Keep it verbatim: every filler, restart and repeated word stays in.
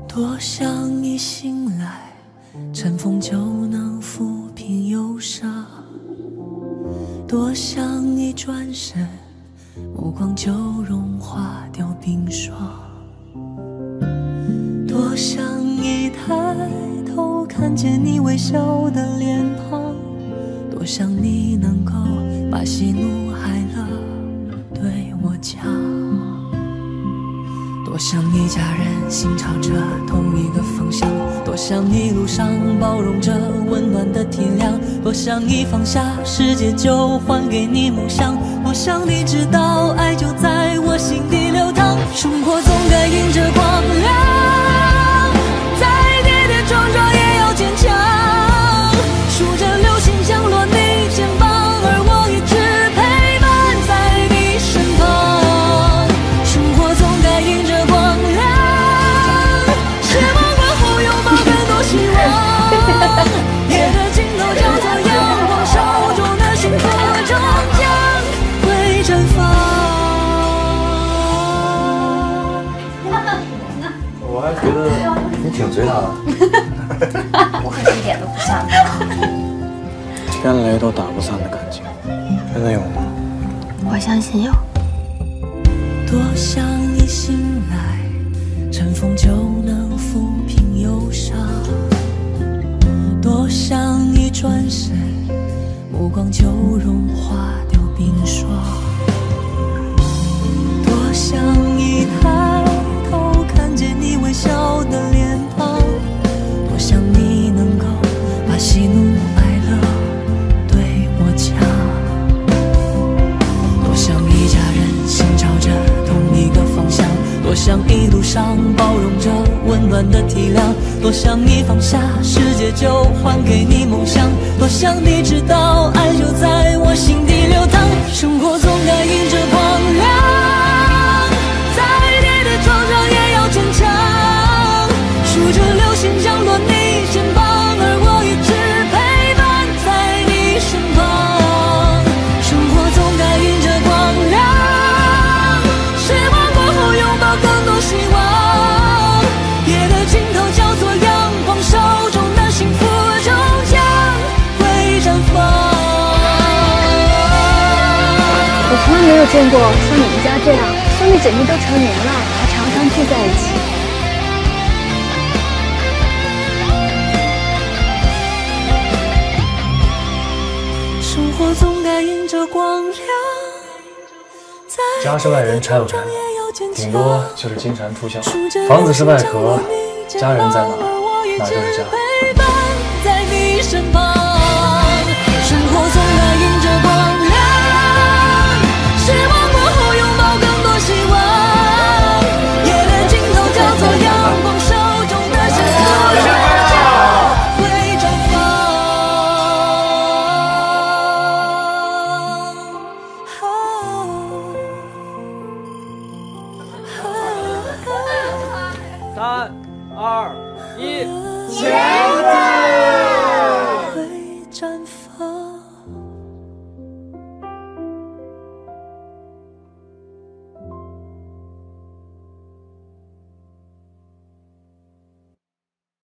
多想一醒来，尘封就能抚平忧伤；多想一转身，目光就融化掉冰霜；多想一抬头看见你微笑的脸庞；多想你能够把喜怒哀乐对我讲。多想一家人心朝着同一个方向，多想一路上包容着温暖的体谅，多想一放下世界就还给你梦想，多想你知道爱就在我心底流淌。生活总该迎着光亮，再跌跌撞撞也要坚强，数着流星降落你肩膀，而我一直陪伴在你身旁。生活总该迎着光亮，失望过后拥抱更多希望，夜的尽头叫做阳光，手中的幸福终将会绽放。 我还觉得你挺追他的。 我可是一点都不像他。 天雷都打不散的感情，真的有吗？ 我相信有。 多想一醒来，尘封就能抚平忧伤；多想一转身，目光就融化掉冰霜；多想一抬头看见你微笑的脸庞；多想你能够把喜怒哀乐对我讲；多想一家人心朝着同一个方向，多想一路上包容着温暖的体谅，多想你放下世界就还给你梦想，多想你知道爱就在我心底流淌。生活总该迎着光亮，再跌跌撞撞也要坚强，数着流星降落你肩膀，而我一直陪伴在你身旁。生活总该迎着光亮，失望过后拥抱更多希望，夜的尽头叫做阳光，手中的幸福终将会绽放。 我从来没有见过像你们家这样，兄弟姐妹都成年了，还常常聚在一起。 生活总该迎着光亮， 家是外人，拆不拆，顶多就是金蝉出墙。房子是外壳，家人在哪，哪就是家。 陪伴在你身旁。生活总该迎着光